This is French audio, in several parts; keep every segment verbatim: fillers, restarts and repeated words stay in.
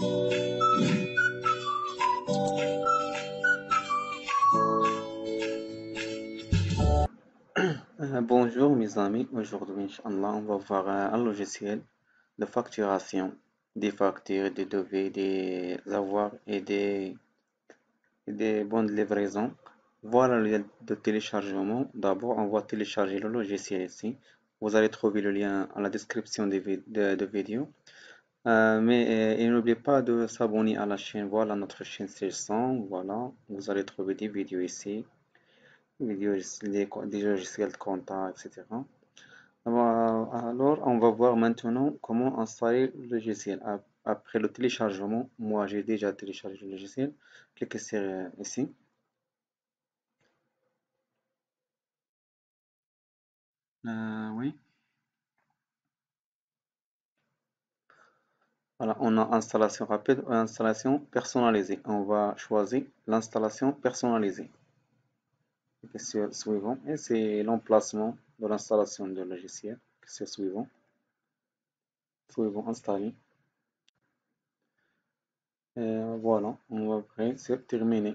Euh, bonjour mes amis, aujourd'hui, Inch'Allah, on va voir euh, un logiciel de facturation des factures, des devis, des avoirs et des, et des bons de livraison. Voilà le lien de téléchargement. D'abord, on va télécharger le logiciel ici. Vous allez trouver le lien à la description des vid- de, de vidéo. Euh, mais euh, et n'oubliez pas de s'abonner à la chaîne. Voilà notre chaîne c'est cent. Voilà, vous allez trouver des vidéos ici, vidéos, des, des logiciels de compta, et cetera. Alors, alors, on va voir maintenant comment installer le logiciel. Ap- Après le téléchargement, moi j'ai déjà téléchargé le logiciel. Cliquez sur euh, ici. Euh, oui. Voilà, on a installation rapide ou installation personnalisée. On va choisir l'installation personnalisée. Cliquez sur suivant et c'est l'emplacement de l'installation du logiciel. Cliquez sur suivant. Suivant installé. Et voilà, on va après, c'est terminé.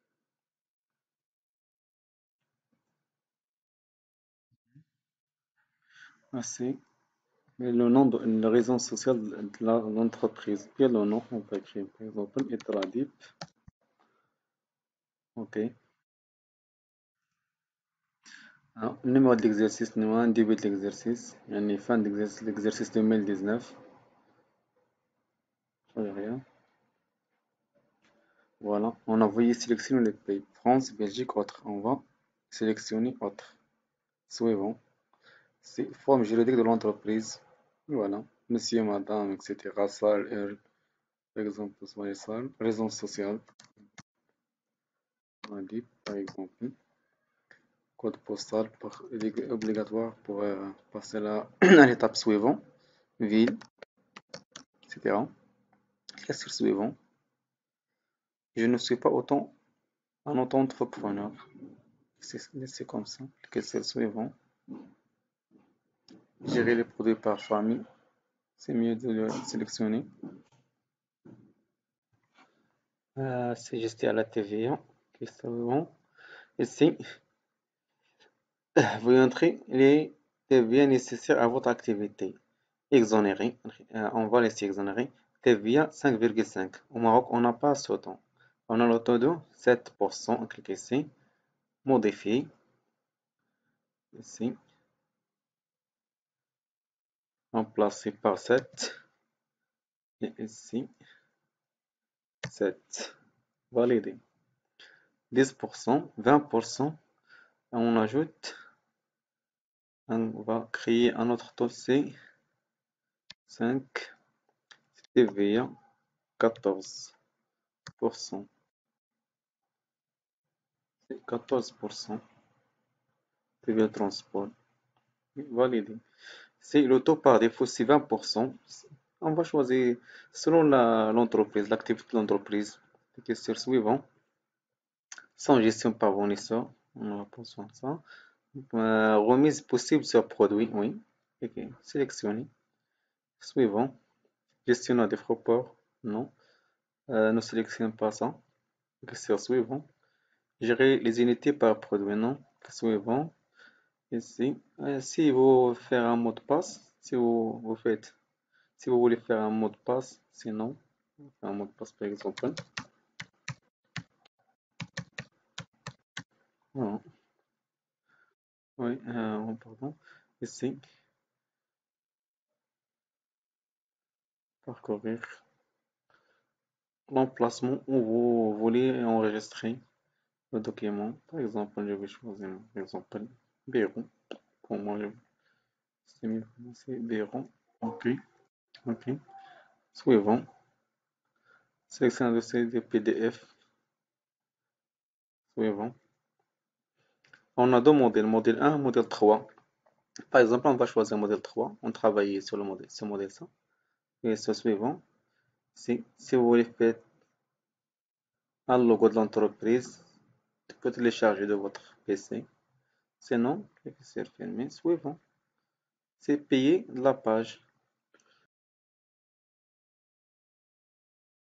Merci. Et le nom de la raison sociale de la- l'entreprise. Quel est le nom? On peut écrire par exemple Etradip. OK. Alors, numéro de l'exercice, numéro un, début de l'exercice. Yani fin de l'exercice, l'exercice deux mille dix-neuf. Ça y est, rien. Voilà. On a voulu sélectionner les pays. France, Belgique, autre. On va sélectionner autre. Suivant. C'est forme juridique de l'entreprise. Voilà. Monsieur, madame, et cetera. Salle, heure, par exemple, soyez salle. Raison sociale. On a dit, par exemple. Code postal pour- obligatoire pour euh, passer la- à l'étape suivante, ville, et cetera. Qu'est-ce que suivant? Je ne suis pas autant un auto-entrepreneur. C'est c'est comme ça. Qu'est-ce que suivant? Gérer les produits par famille. C'est mieux de le sélectionner. Euh, c'est juste à la T V A. Qu'est-ce que suivant? Ici, vous entrez les T V A nécessaires à votre activité. Exonéré. Euh, on va laisser exonérer. T V A cinq virgule cinq. Au Maroc, on n'a pas ce temps. On a le taux de sept pour cent. On clique ici. Modifier. Ici. Remplacer par sept. Et ici. sept. Valider. dix pour cent. vingt pour cent. On ajoute. On va créer un autre taux. C'est cinq. T V A quatorze pour cent. C'est quatorze pour cent. T V A transport. Valider. C'est le taux par défaut, c'est vingt pour cent. On va choisir selon la- l'entreprise, l'activité de l'entreprise. Question suivante. Sans gestion par fournisseur. On va penser à ça. Euh, remise possible sur produit, oui. Ok, sélectionner. Suivant. Gestionnaire des rapports, non. Euh, ne sélectionne pas ça. Question suivant. Gérer les unités par produit, non. Suivant. Ici. Euh, si vous faites un mot de passe, si vous, vous faites Si vous voulez faire un mot de passe, sinon, un mot de passe par exemple. Voilà. Oui, euh, pardon. Ici, parcourir l'emplacement où vous voulez enregistrer le document. Par exemple, je vais choisir, par exemple, Béron. Pour moi, je- c'est mieux pour moi, c'est Béron. OK, OK. Suivant. Sélection de dossier de P D F. Suivant. On a deux modèles, modèle un, modèle trois. Par exemple, on va choisir modèle trois. On travaille sur le modèle, ce modèle ça. Et ce suivant. Si, si vous voulez faire un logo de l'entreprise, tu peux télécharger de votre P C. Sinon, cliquez sur Filmer. Suivant, c'est payer la page.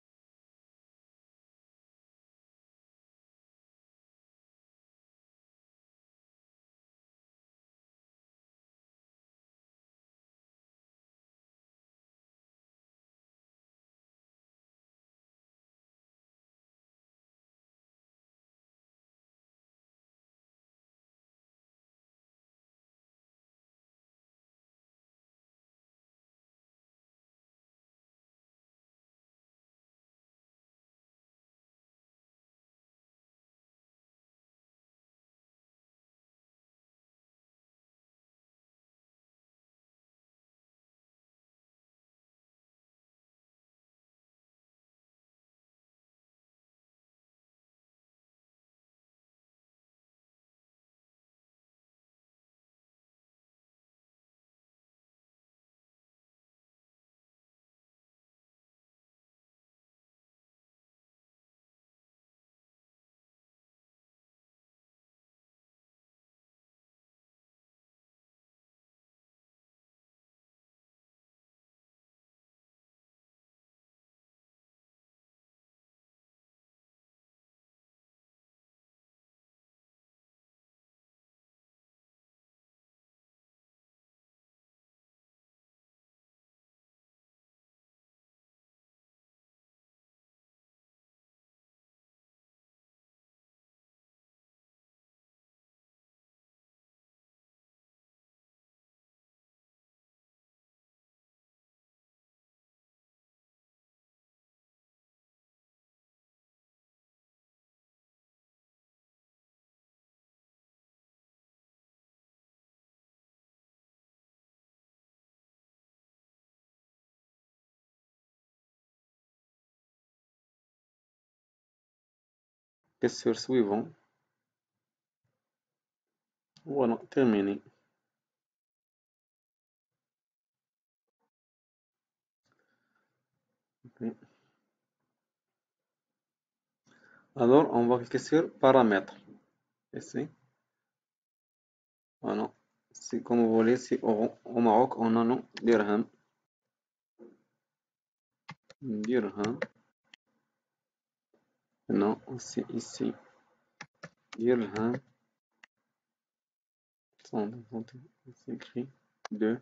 Question suivant. Voilà, terminé. Ok. Alors, on va cliquer sur paramètres. Ici. Voilà. C'est comme vous voulez, c'est au, au Maroc, on a nos dirham. Dirham. Non, c'est ici. Dirham. C'est écrit deux.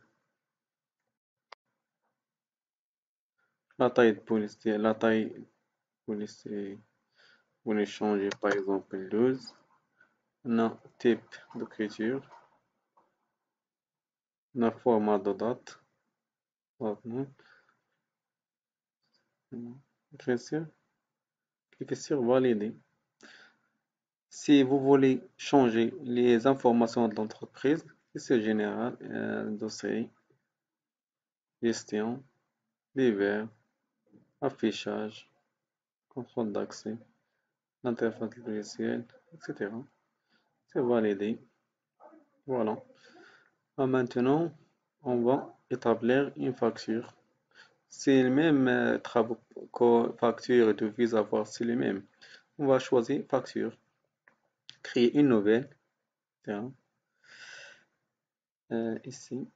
La taille de police, la taille de police, c'est- vous les changez par exemple douze. Non, type d'écriture. Non, format de date. Maintenant, cliquez sur, cliquez sur valider. Si vous voulez changer les informations de l'entreprise, c'est général, euh, dossier, gestion, divers, affichage, contrôle d'accès, l'interface logicielle, et cetera. C'est validé. Voilà. Ah, maintenant, on va établir une facture. C'est le même euh, travaux que facture et devise à voir, c'est le même. On va choisir facture, créer une nouvelle. Tiens, euh, ici,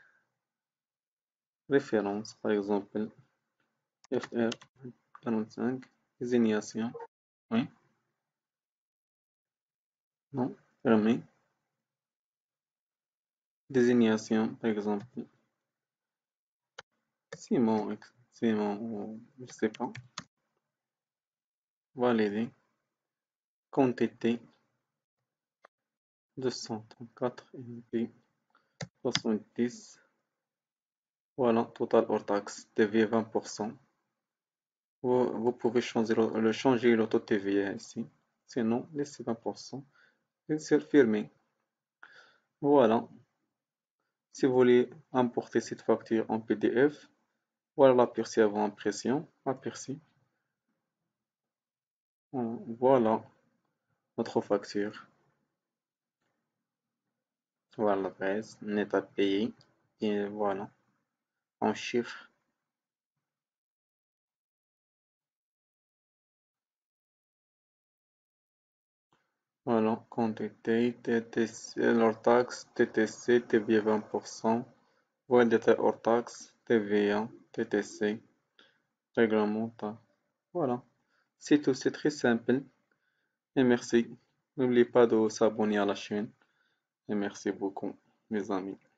référence, par exemple, F R quarante-cinq, désignation. Oui, non, fermé. Désignation, par exemple, Simon, Simon, ou je sais pas. Valider. Quantité, deux cent trente-quatre M B, soixante-dix. Voilà, total hors taxe, T V A vingt pour cent. Vous, vous pouvez changer le, le changer l'auto T V A ici. Sinon, laissez vingt pour cent. Et c'est firmé. Voilà. Si vous voulez importer cette facture en P D F, voilà l'aperçu avant impression. Aperçu. Voilà notre facture. Voilà l'adresse, net à payer. Et voilà, en chiffres. Voilà, quantité, T T C, hors taxe, T T C, T V A vingt pour cent. Voilà détail hors taxe, T V A, T T C, règlement. Voilà, c'est tout, c'est très simple. Et merci. N'oubliez pas de s'abonner à la chaîne. Et merci beaucoup, mes amis.